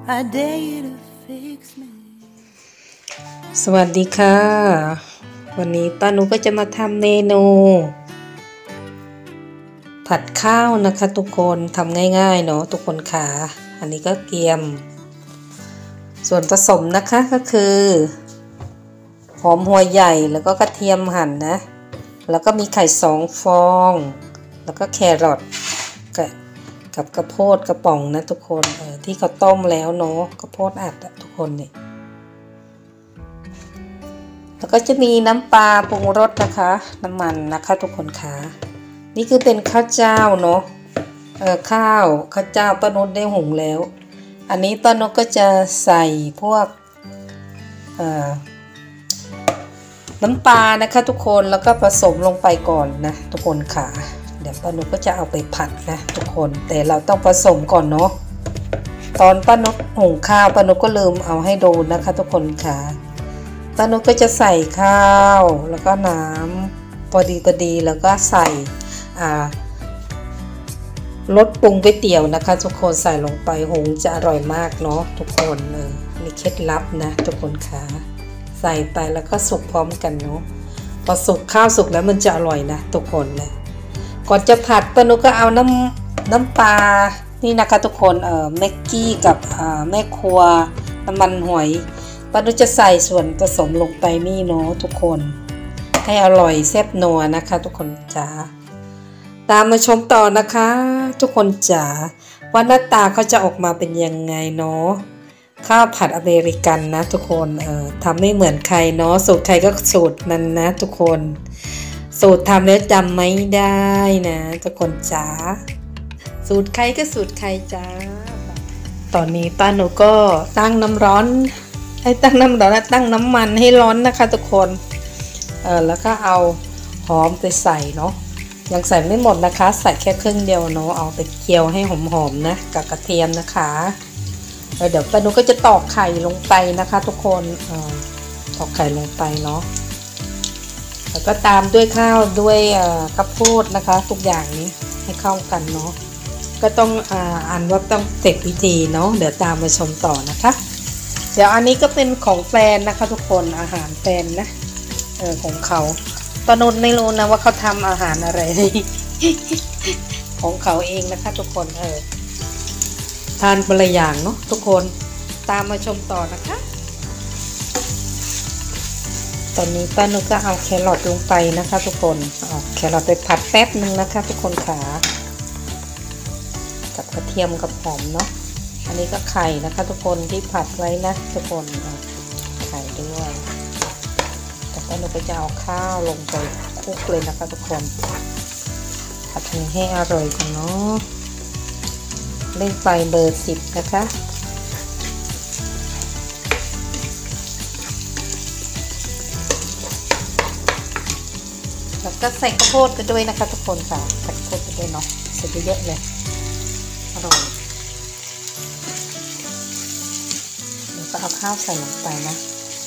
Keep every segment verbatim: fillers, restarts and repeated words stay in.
I dare you to fix me สวัสดีค่ะวันนี้ป้านุก็จะมาทำเมนูผัดข้าวนะคะทุกคนทำง่ายๆเนาะทุกคนค่ะอันนี้ก็เกี๊ยมส่วนผสมนะคะก็คือหอมหัวใหญ่แล้วก็กระเทียมหั่นนะแล้วก็มีไข่สองฟองแล้วก็แครอทกับกับกระโพดกระป๋องนะทุกคนเออที่เขาต้มแล้วเนาะกระโพดอัดทุกคนเนี่ยแล้วก็จะมีน้ำปลาปรุงรสนะคะน้ำมันนะคะทุกคนค่ะนี่คือเป็นข้าวเจ้าเนาะเออข้าวข้าวเจ้าป้านุชได้หุงแล้วอันนี้ป้านุชก็จะใส่พวกเอ่อน้ำปลานะคะทุกคนแล้วก็ผสมลงไปก่อนนะทุกคนค่ะเดี๋ยวป้านุชก็จะเอาไปผัดนะทุกคนแต่เราต้องผสมก่อนเนาะตอนป้านุชหุงข้าวป้านุชก็ลืมเอาให้ดูนะคะทุกคนค่ะป้านุชก็จะใส่ข้าวแล้วก็น้ำพอดีพอดีแล้วก็ใส่อ่ารสปรุงก๋วยเตี๋ยวนะคะทุกคนใส่ลงไปหุงจะอร่อยมากเนาะทุกคนเออมีเคล็ดลับนะทุกคนค่ะใส่ไปแล้วก็สุกพร้อมกันเนาะพอสุกข้าวสุกแล้วมันจะอร่อยนะทุกคนนะก่อนจะผัดป้านุชก็เอาน้ำน้ำปลานี่นะคะทุกคนเออแม็กกี้กับอ่าแม่ครัวน้ำมันหอยป้านุชจะใส่ส่วนผสมลงไปนี่เนาะทุกคนให้อร่อยแซ่บนัวนะคะทุกคนจ๋าตามมาชมต่อนะคะทุกคนจ๋าว่าหน้าตาเขาจะออกมาเป็นยังไงเนาะข้าวผัดอเมริกันนะทุกคนเออทำไม่เหมือนใครเนาะสูตรใครก็สูตรนั้นนะทุกคนสูตรทำแล้วจำไม่ได้นะทุกคนจ๋าสูตรใครก็สูตรใครจ้าตอนนี้ป้าหนูก็ตั้งน้ำร้อนให้ตั้งน้ำร้อนตั้งน้ำมันให้ร้อนนะคะทุกคนเออแล้วก็เอาหอมไปใส่เนาะยังใส่ไม่หมดนะคะใส่แค่ครึ่งเดียวเนาะเอาไปเคี่ยวให้หอมๆนะกับกระเทียมนะคะเดี๋ยวป้านุก็จะตอกไข่ลงไปนะคะทุกคนเออตอกไข่ลงไปเนาะแล้วก็ตามด้วยข้าวด้วยข้าวโพดนะคะทุกอย่างนี้ให้เข้ากันเนาะก็ต้องอ่าอ่านว่าต้องเสร็จพิธีเนาะเดี๋ยวตามมาชมต่อนะคะเดี๋ยวอันนี้ก็เป็นของแฟนนะคะทุกคนอาหารแฟนนะเออของเขาป้านุชไม่รู้นะว่าเขาทำอาหารอะไร ของเขาเองนะคะทุกคนเออทานเป็นละอย่างเนาะทุกคนตามมาชมต่อนะคะตอนนี้ป้านุชก็เอาแครอทลงไปนะคะทุกคนเอาแครอทไปผัดแป๊บนึงนะคะทุกคนขากับกระเทียมกับหอมเนาะอันนี้ก็ไข่นะคะทุกคนที่ผัดไว้นะทุกคนไข่ด้วยแต่ป้านุชก็จะเอาข้าวลงไปคลุกเลยนะคะทุกคนผัดให้อร่อยกันเนาะเล่นไฟเบอร์สิบนะคะแล้วก็ใส่ข้าวโพดกันด้วยนะคะทุกคนค่ะใส่ข้าวโพดกันด้วยเนาะใส่เยอะๆเลยอร่อยเดี๋ยวก็เอาข้าวใส่ลงไปนะ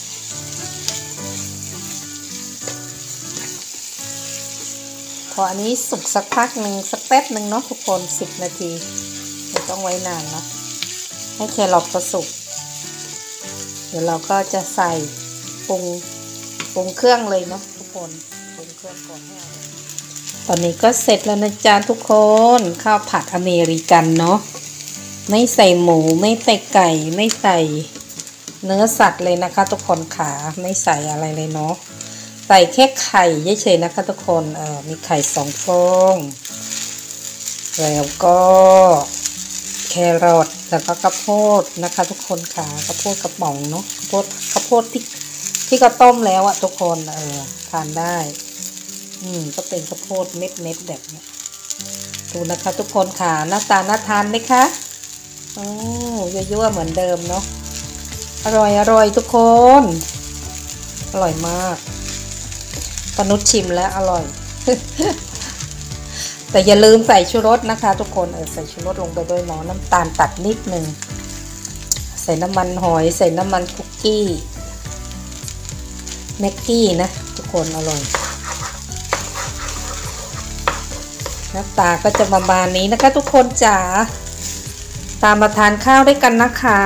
พออันนี้สุกสักพักหนึ่งสักแป๊บหนึ่งเนาะทุกคนสิบนาทีไม่ต้องไว้นานนะให้แครอทเขาสุกเดี๋ยวเราก็จะใส่ปรุงปรุงเครื่องเลยเนาะทุกคนปรุงเครื่องก่อนให้ตอนนี้ก็เสร็จแล้วนะจ๊ะทุกคนข้าวผัดอเมริกันเนาะไม่ใส่หมูไม่ใส่ไก่ไม่ใส่เนื้อสัตว์เลยนะคะทุกคนขาไม่ใส่อะไรเลยเนาะใส่แค่ไข่เฉยๆนะคะทุกคนเอ่อมีไข่สองฟองแล้วก็แครอทแล้วก็ข้าวโพดนะคะทุกคนค่ะข้าวโพดกระป๋องเนาะข้าวโพดข้าวโพดที่ที่เขาต้มแล้วอะทุกคนเออทานได้อืมก็เป็นข้าวโพดเม็ดๆแบบนี้ดูนะคะทุกคนค่ะหน้าตาน่าทานไหมคะโอ้ยั่วๆเหมือนเดิมเนาะอร่อยอร่อยทุกคนอร่อยมากป้านุชชิมแล้วอร่อย แต่อย่าลืมใส่ชูรสนะคะทุกคนเออใส่ชูรสลงไปด้วยเนาะน้ำตาลตัดนิดนึงใส่น้ำมันหอยใส่น้ำมันคุกกี้แม็กกี้นะทุกคนอร่อยหน้าตาก็จะประมาณนี้นะคะทุกคนจ๋าตามมาทานข้าวด้วยกันนะคะ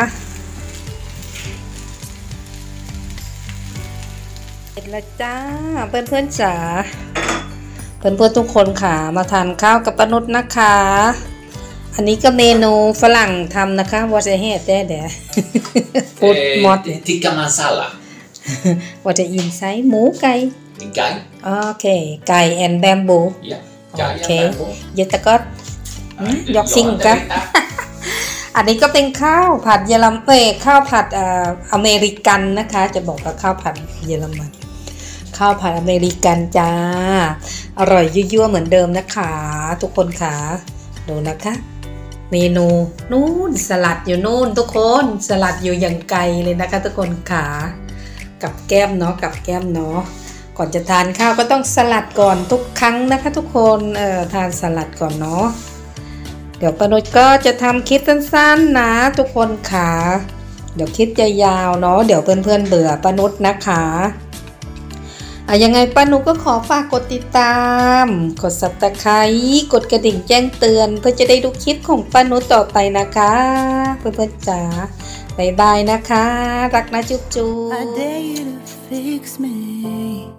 เสร็จแล้วจ้าเพื่อนๆจ๋าเพื่อนๆทุกคนค่ะมาทานข้าวกับป้านุชนะคะอันนี้ก็เมนูฝรั่งทำนะคะว่าจะเฮ็ดได้เดี๋ยวพูดหมด tikka masala ว่าจะอินไซส์หมูไก่ไก่โอเคไก่แอนแบมบู ja โอเคเยตะก็ยอกซิงกันอันนี้ก็เป็นข้าวผัดเยอรมันเอ้ยข้าวผัดอ่าอเมริกันนะคะจะบอกว่าข้าวผัดเยอรมันข้าวผัดอเมริกันจ้าอร่อยยั่วๆเหมือนเดิมนะคะทุกคนค่ะดูนะคะเมนูนู่นสลัดอยู่นู่นทุกคนสลัดอยู่อย่างไกลเลยนะคะทุกคนค่ะกับแก้มเนาะกับแก้มเนาะก่อนจะทานข้าวก็ต้องสลัดก่อนทุกครั้งนะคะทุกคนเอ่อทานสลัดก่อนเนาะเดี๋ยวป้านุชก็จะทำคลิปสั้นๆนะทุกคนค่ะเดี๋ยวคลิปจะยาวเนาะเดี๋ยวเพื่อนๆเบื่อป้านุชนะคะอ่ะยังไงป้านุชก็ขอฝากกดติดตามกด ซับสไครบ์ กดกระดิ่งแจ้งเตือนเพื่อจะได้ดูคลิปของป้านุชต่อไปนะคะเพื่อนๆจ๋าบ๊ายบายนะคะรักนะจุ๊บๆ I dare you to fix me.